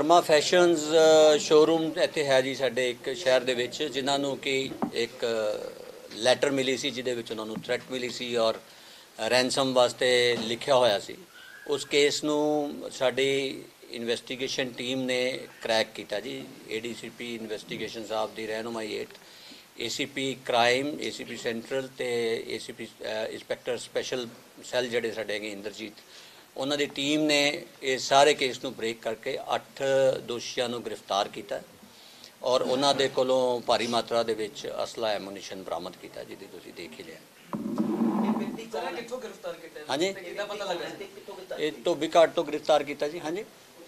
ਕਰਮਾ fashions showroom ਇੱਥੇ ਹੈ ਜੀ ਸਾਡੇ ਇੱਕ ਸ਼ਹਿਰ ਦੇ ਵਿੱਚ, ਜਿਨ੍ਹਾਂ ਨੂੰ ਕਿ ਇੱਕ ਲੈਟਰ ਮਿਲੀ ਸੀ ਜਿਹਦੇ ਵਿੱਚ ਉਹਨਾਂ ਨੂੰ ਥ੍ਰੈਟ ਮਿਲੀ ਸੀ ਔਰ ਰੈਂਸਮ ਵਾਸਤੇ ਲਿਖਿਆ ਹੋਇਆ ਸੀ। ਉਸ ਕੇਸ ਨੂੰ ਸਾਡੀ ਇਨਵੈਸਟੀਗੇਸ਼ਨ ਟੀਮ ਨੇ ਕਰੈਕ ਕੀਤਾ ਜੀ। ADCP ਇਨਵੈਸਟੀਗੇਸ਼ਨ ਸਾਹਿਬ ਦੀ ਰਹਿਨੁਮਾਈ ਹੇਠ ACP ਕ੍ਰਾਈਮ, ACP ਸੈਂਟਰਲ ਤੇ ACP ਇੰਸਪੈਕਟਰ ਸਪੈਸ਼ਲ ਸੈੱਲ ਜਿਹੜੇ ਸਾਡੇ ਹੈਗੇ ਇੰਦਰਜੀਤ, ਉਹਨਾਂ ਦੀ ਟੀਮ ਨੇ ਇਸ ਸਾਰੇ ਕੇਸ ਨੂੰ ਬ੍ਰੇਕ ਕਰਕੇ 8 ਦੋਸ਼ੀਆਂ ਨੂੰ ਗ੍ਰਿਫਤਾਰ ਕੀਤਾ ਔਰ ਉਹਨਾਂ ਦੇ ਕੋਲੋਂ ਭਾਰੀ ਮਾਤਰਾ ਦੇ ਵਿੱਚ ਅਸਲਾ ਐਮੂਨੀਸ਼ਨ ਬਰਾਮਦ ਕੀਤਾ, ਜਿਹਦੀ ਤੁਸੀਂ ਦੇਖ ਹੀ ਲਿਆ। ਹਾਂਜੀ, ਇਹ ਧੋਬੀ ਘਾਟ ਤੋਂ ਗ੍ਰਿਫਤਾਰ ਕੀਤਾ ਜੀ। ਹਾਂਜੀ,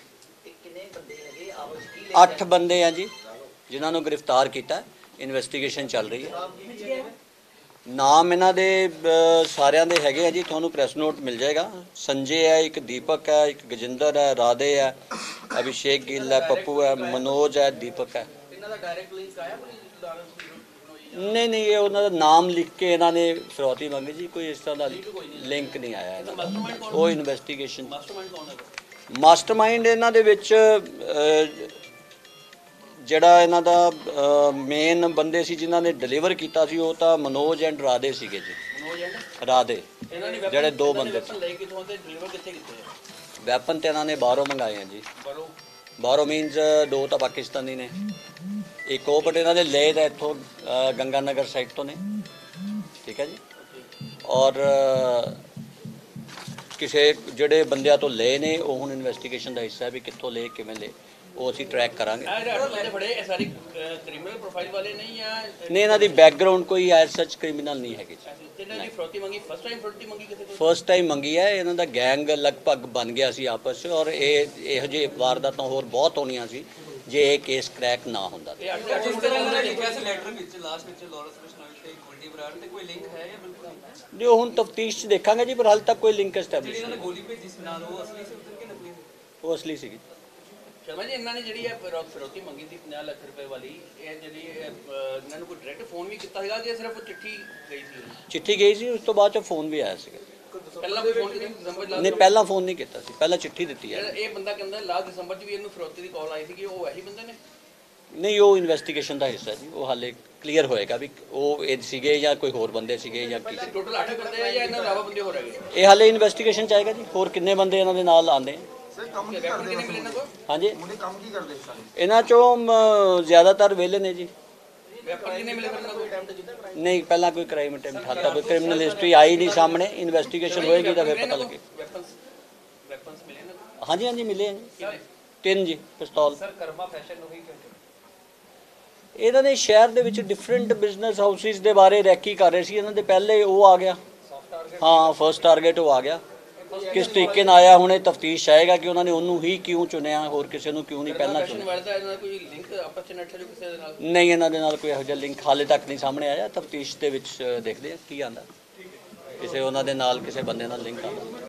8 ਬੰਦੇ ਆ ਜੀ ਜਿਨ੍ਹਾਂ ਨੂੰ ਗ੍ਰਿਫਤਾਰ ਕੀਤਾ। ਇਨਵੈਸਟੀਗੇਸ਼ਨ ਚੱਲ ਰਹੀ ਹੈ। ਨਾਮ ਇਹਨਾਂ ਦੇ ਸਾਰਿਆਂ ਦੇ ਹੈਗੇ ਆ ਜੀ, ਤੁਹਾਨੂੰ ਪ੍ਰੈਸ ਨੋਟ ਮਿਲ ਜਾਏਗਾ। ਸੰਜੇ ਹੈ, ਇੱਕ ਦੀਪਕ ਹੈ, ਇੱਕ ਗਜਿੰਦਰ ਹੈ, ਰਾਧੇ ਹੈ, ਅਭਿਸ਼ੇਕ ਗਿੱਲ ਹੈ, ਪੱਪੂ ਹੈ, ਮਨੋਜ ਹੈ, ਦੀਪਕ ਹੈ। ਨਹੀਂ, ਇਹ ਉਹਨਾਂ ਦਾ ਨਾਮ ਲਿਖ ਕੇ ਇਹਨਾਂ ਨੇ ਫਿਰੌਤੀ ਮੰਗੀ ਜੀ, ਕੋਈ ਇਸ ਤਰ੍ਹਾਂ ਦਾ ਲਿੰਕ ਨਹੀਂ ਆਇਆ ਇਹਨਾਂ ਦਾ। ਉਹ ਇਨਵੈਸਟੀਗੇਸ਼ਨ ਮਾਸਟਰਮਾਈਂਡ ਇਹਨਾਂ ਦੇ ਵਿੱਚ ਜਿਹੜਾ ਇਹਨਾਂ ਦਾ ਮੇਨ ਬੰਦੇ ਸੀ ਜਿਨ੍ਹਾਂ ਨੇ ਡਿਲੀਵਰ ਕੀਤਾ ਸੀ, ਉਹ ਤਾਂ ਮਨੋਜ ਐਂਡ ਰਾਧੇ ਸੀਗੇ ਜੀ। ਰਾਧੇ ਜਿਹੜੇ 2 ਬੰਦੇ ਸੀ। ਵੈਪਨ ਤੇ ਇਹਨਾਂ ਨੇ ਬਾਹਰੋਂ ਮੰਗਾਏ ਆ ਜੀ। ਬਾਹਰੋਂ ਮੀਨਸ 2 ਤਾਂ ਪਾਕਿਸਤਾਨੀ ਨੇ, ਇੱਕ ਉਹ ਬਟ ਇਹਨਾਂ ਦੇ ਲਏ ਤਾਂ ਇੱਥੋਂ ਗੰਗਾ ਨਗਰ ਸਾਈਡ ਤੋਂ ਨੇ। ਠੀਕ ਹੈ ਜੀ। ਔਰ ਕਿਸੇ ਜਿਹੜੇ ਬੰਦਿਆਂ ਤੋਂ ਲਏ ਨੇ ਉਹ ਹੁਣ ਇਨਵੈਸਟੀਗੇਸ਼ਨ ਦਾ ਹਿੱਸਾ ਹੈ ਵੀ ਕਿੱਥੋਂ ਲਏ, ਕਿਵੇਂ ਲਏ, ਉਹ ਅਸੀਂ ਟਰੈਕ ਕਰਾਂਗੇ। ਨਹੀਂ, ਇਹਨਾਂ ਦੀ ਬੈਕਗਰਾਉਂਡ ਕੋਈ ਐਜ਼ ਸੱਚ ਕ੍ਰਿਮੀਨਲ ਨਹੀਂ ਹੈਗੀ ਜੀ। ਫਸਟ ਟਾਈਮ ਮੰਗੀ ਹੈ। ਇਹਨਾਂ ਦਾ ਗੈਂਗ ਲਗਭਗ ਬਣ ਗਿਆ ਸੀ ਆਪਸ 'ਚ ਔਰ ਇਹੋ ਜਿਹੇ ਵਾਰਦਾਤਾਂ ਹੋਰ ਬਹੁਤ ਹੋਣੀਆਂ ਸੀ ਜੇ ਇਹ ਕੇਸ ਕਰੈਕ ਨਾ ਹੁੰਦਾ। ਜੀ ਉਹ ਹੁਣ ਤਫਤੀਸ਼ 'ਚ ਦੇਖਾਂਗੇ ਜੀ, ਪਰ ਹਾਲੇ ਤੱਕ ਕੋਈ ਲਿੰਕ ਐਸਟੈਬਲਿਸ਼ ਨਹੀਂ। ਉਹ ਅਸਲੀ ਸੀਗੀ। ਸ਼ਰਮਾ ਜੀ, ਇਹਨਾਂ ਨੇ ਜਿਹੜੀ ਫਿਰੌਤੀ ਮੰਗੀ ਸੀ 50 ਲੱਖ ਰੁਪਏ ਵਾਲੀ, ਇਹ ਜਿਹੜੀ ਇਹਨਾਂ ਨੂੰ ਕੋਈ ਡਾਇਰੈਕਟ ਫੋਨ ਵੀ ਕੀਤਾ ਸੀਗਾ ਕਿ ਸਿਰਫ ਚਿੱਠੀ ਗਈ ਸੀ? ਚਿੱਠੀ ਗਈ ਸੀ, ਉਸ ਤੋਂ ਬਾਅਦ 'ਚ ਫੋਨ ਵੀ ਆਇਆ ਸੀਗਾ। ਪਹਿਲਾਂ ਫੋਨ ਨਹੀਂ, ਪਹਿਲਾਂ ਫੋਨ ਨਹੀਂ ਕੀਤਾ ਸੀ, ਪਹਿਲਾਂ ਚਿੱਠੀ ਦਿੱਤੀ ਹੈ। ਇਹ ਬੰਦਾ ਕਹਿੰਦਾ ਲਾਸਟ ਦਸੰਬਰ 'ਚ ਵੀ ਇਹਨੂੰ ਫਿਰੌਤੀ ਦੀ ਕਾਲ ਆਈ ਸੀ ਕਿ ਉਹ ਇਹੀ ਬੰਦੇ ਨੇ? ਨਹੀਂ, ਉਹ ਇਨਵੈਸਟੀਗੇਸ਼ਨ ਦਾ ਹਿੱਸਾ ਜੀ, ਉਹ ਹਾਲੇ ਕਲੀਅਰ ਹੋਏਗਾ ਵੀ ਉਹ ਇਹ ਸੀਗੇ ਜਾਂ ਕੋਈ ਹੋਰ ਬੰਦੇ ਸੀਗੇ ਜਾਂ ਕੀ। ਟੋਟਲ 8 ਬੰਦੇ ਆ ਜਾਂ ਇਹਨਾਂ ਇਲਾਵਾ ਬੰਦੇ ਹੋਰ ਹੈਗੇ? ਇਹ ਹਾਲੇ ਇਨਵੈਸਟੀਗੇਸ਼ਨ 'ਚ ਆਏਗਾ ਜੀ, ਹੋਰ ਕਿੰਨੇ ਬੰਦੇ ਇਹਨਾਂ ਦੇ ਨਾਲ ਆਉਂਦੇ। ਹਾਂਜੀ, ਇਹਨਾਂ ਚੋਂ ਜ਼ਿਆਦਾਤਰ ਵਿਹਲੇ ਨੇ ਜੀ। ਨਹੀਂ, ਪਹਿਲਾਂ ਕੋਈ ਕ੍ਰਾਈਮ ਅਟੈਂਪਟ ਹਾਲੇ ਤੱਕ ਕੋਈ ਕ੍ਰਿਮੀਨਲ ਹਿਸਟਰੀ ਆਈ ਨਹੀਂ ਸਾਹਮਣੇ। ਇਨਵੈਸਟੀਗੇਸ਼ਨ ਹੋਏਗੀ ਤਾਂ ਫਿਰ ਪਤਾ ਲੱਗੇ। ਹਾਂਜੀ, ਮਿਲੇ ਆ ਜੀ 3 ਜੀ ਪਿਸਤੌਲ। ਇਹਨਾਂ ਨੇ ਸ਼ਹਿਰ ਦੇ ਵਿੱਚ ਡਿਫਰੈਂਟ ਬਿਜ਼ਨਸ ਹਾਊਸਿਸ ਦੇ ਬਾਰੇ ਰੈਕੀ ਕਰ ਰਹੇ ਸੀ। ਇਹਨਾਂ ਦੇ ਪਹਿਲੇ ਉਹ ਆ ਗਿਆ, ਹਾਂ ਫਸਟ ਟਾਰਗੇਟ ਉਹ ਆ ਗਿਆ। ਕਿਸ ਤਰੀਕੇ ਨਾਲ ਆਇਆ, ਹੁਣ ਇਹ ਤਫਤੀਸ਼ ਆਏਗਾ ਕਿ ਉਹਨਾਂ ਨੇ ਉਹਨੂੰ ਹੀ ਕਿਉਂ ਚੁਣਿਆ, ਹੋਰ ਕਿਸੇ ਨੂੰ ਕਿਉਂ ਨਹੀਂ ਪਹਿਲਾਂ ਚੁਣਿਆ। ਨਹੀਂ, ਇਹਨਾਂ ਦੇ ਨਾਲ ਕੋਈ ਇਹੋ ਜਿਹਾ ਲਿੰਕ ਹਾਲੇ ਤੱਕ ਨਹੀਂ ਸਾਹਮਣੇ ਆਇਆ। ਤਫਤੀਸ਼ ਦੇ ਵਿੱਚ ਦੇਖਦੇ ਆ ਕੀ ਆਉਂਦਾ, ਕਿਸੇ ਉਹਨਾਂ ਦੇ ਨਾਲ ਕਿਸੇ ਬੰਦੇ ਨਾਲ ਲਿੰਕ ਆਉਂਦਾ।